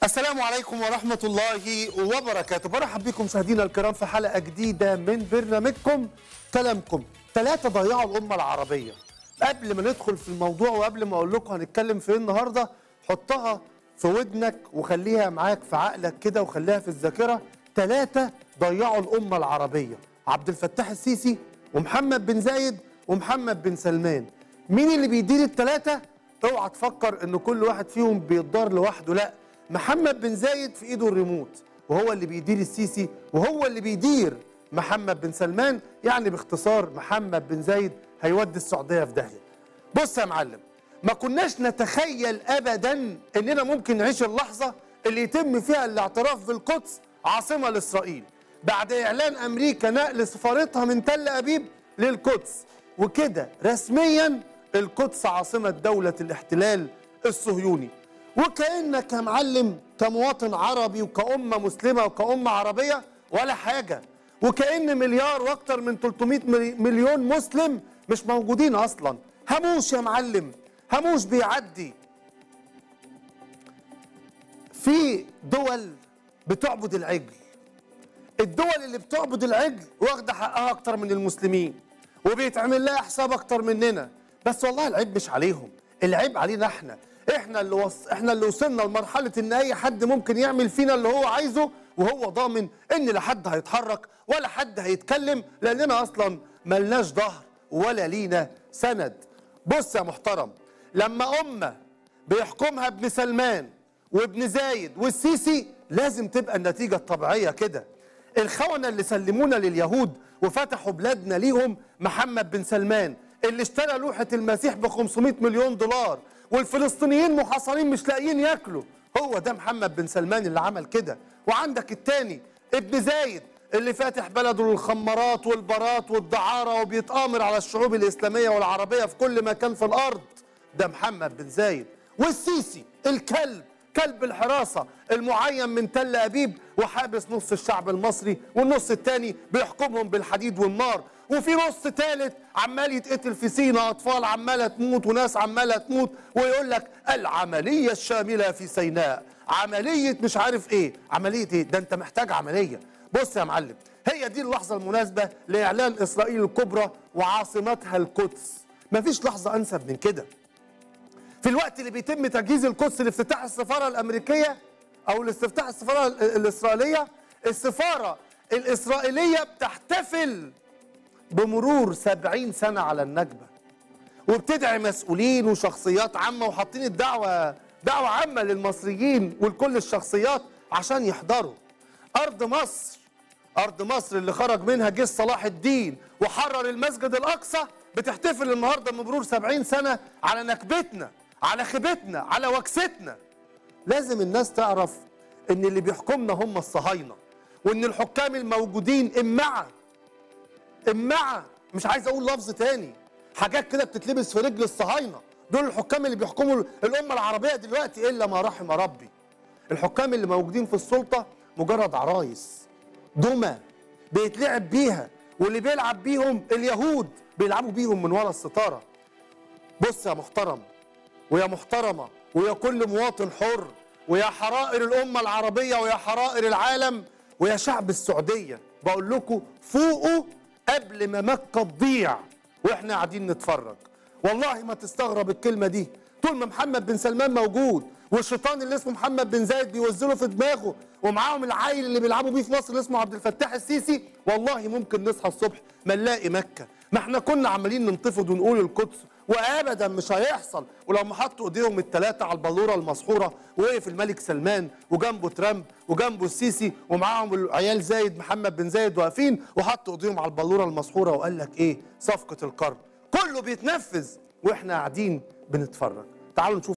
السلام عليكم ورحمة الله وبركاته. برحب بكم مشاهدينا الكرام في حلقة جديدة من برنامجكم كلامكم. 3 ضيعوا الأمة العربية. قبل ما ندخل في الموضوع وقبل ما أقول لكم هنتكلم في إيه النهاردة، حطها في ودنك وخليها معاك في عقلك كده وخليها في الذاكرة. 3 ضيعوا الأمة العربية: عبد الفتاح السيسي ومحمد بن زايد ومحمد بن سلمان. مين اللي بيدير ال3؟ اوعى تفكر إن كل واحد فيهم بيتدار لوحده، لأ، محمد بن زايد في ايده الريموت وهو اللي بيدير السيسي وهو اللي بيدير محمد بن سلمان. يعني باختصار محمد بن زايد هيودي السعوديه في داهيه. بص يا معلم، ما كناش نتخيل ابدا اننا ممكن نعيش اللحظه اللي يتم فيها الاعتراف بالقدس عاصمه لاسرائيل بعد اعلان امريكا نقل سفارتها من تل ابيب للقدس، وكده رسميا القدس عاصمه دوله الاحتلال الصهيوني. وكأنك يا معلم كمواطن عربي وكأمة مسلمة وكأمة عربية ولا حاجة، وكأن مليار واكتر من 300 مليون مسلم مش موجودين أصلا. هموش يا معلم، هموش بيعدي. في دول بتعبد العجل، الدول اللي بتعبد العجل واخدة حقها أكتر من المسلمين وبيتعمل لها حساب أكتر مننا. بس والله العيب مش عليهم، العيب علينا احنا اللي وصلنا لمرحله ان اي حد ممكن يعمل فينا اللي هو عايزه وهو ضامن ان لا حد هيتحرك ولا حد هيتكلم، لاننا اصلا ملناش ظهر ولا لينا سند. بص يا محترم، لما امه بيحكمها ابن سلمان وابن زايد والسيسي لازم تبقى النتيجه الطبيعيه كده. الخونه اللي سلمونا لليهود وفتحوا بلادنا ليهم محمد بن سلمان اللي اشترى لوحه المسيح ب 500 مليون دولار، والفلسطينيين محاصرين مش لاقيين ياكلوا. هو ده محمد بن سلمان اللي عمل كده. وعندك التاني ابن زايد اللي فاتح بلده للخمارات والبارات والدعاره وبيتآمر على الشعوب الاسلاميه والعربيه في كل مكان في الارض. ده محمد بن زايد. والسيسي الكلب، كلب الحراسه المعين من تل ابيب وحابس نص الشعب المصري والنص التاني بيحكمهم بالحديد والنار، وفي نص ثالث عمال يتقتل في سيناء، اطفال عماله تموت وناس عماله تموت، ويقول لك العمليه الشامله في سيناء، عمليه مش عارف ايه. عمليه ايه؟ ده انت محتاج عمليه. بص يا معلم، هي دي اللحظه المناسبه لاعلان اسرائيل الكبرى وعاصمتها القدس. مفيش لحظه انسب من كده. في الوقت اللي بيتم تجهيز القدس لافتتاح السفاره الامريكيه او لاستفتاح السفاره الاسرائيليه، السفاره الاسرائيليه بتحتفل بمرور 70 سنة على النكبة، وبتدعي مسؤولين وشخصيات عامة وحاطين دعوة عامة للمصريين ولكل الشخصيات عشان يحضروا. أرض مصر اللي خرج منها جيش صلاح الدين وحرر المسجد الأقصى بتحتفل النهاردة بمرور 70 سنة على نكبتنا، على خيبتنا، على وكستنا. لازم الناس تعرف إن اللي بيحكمنا هم الصهاينة، وإن الحكام الموجودين إمعة، مش عايز اقول لفظ تاني، حاجات كده بتتلبس في رجل الصهاينه. دول الحكام اللي بيحكموا الامه العربيه دلوقتي الا ما رحم ربي. الحكام اللي موجودين في السلطه مجرد عرايس دمى بيتلعب بيها، واللي بيلعب بيهم اليهود بيلعبوا بيهم من ورا الستاره. بص يا محترم ويا محترمه ويا كل مواطن حر ويا حرائر الامه العربيه ويا حرائر العالم ويا شعب السعوديه، بقول لكم فوقوا قبل ما مكة تضيع واحنا قاعدين نتفرج. والله ما تستغرب الكلمة دي، طول ما محمد بن سلمان موجود والشيطان اللي اسمه محمد بن زايد بيوزله في دماغه ومعاهم العيل اللي بيلعبوا بيه في مصر اللي اسمه عبد الفتاح السيسي، والله ممكن نصحى الصبح ما نلاقي مكة. ما احنا كنا عمالين ننتفض ونقول القدس وابدا مش هيحصل. ولما حطوا ايديهم ال3 على البلوره المسحوره ووقف الملك سلمان وجنبه ترامب وجنبه السيسي ومعاهم العيال زايد محمد بن زايد واقفين وحطوا ايديهم على البلوره المسحوره وقال لك ايه؟ صفقه القرن. كله بيتنفذ واحنا قاعدين بنتفرج. تعالوا نشوف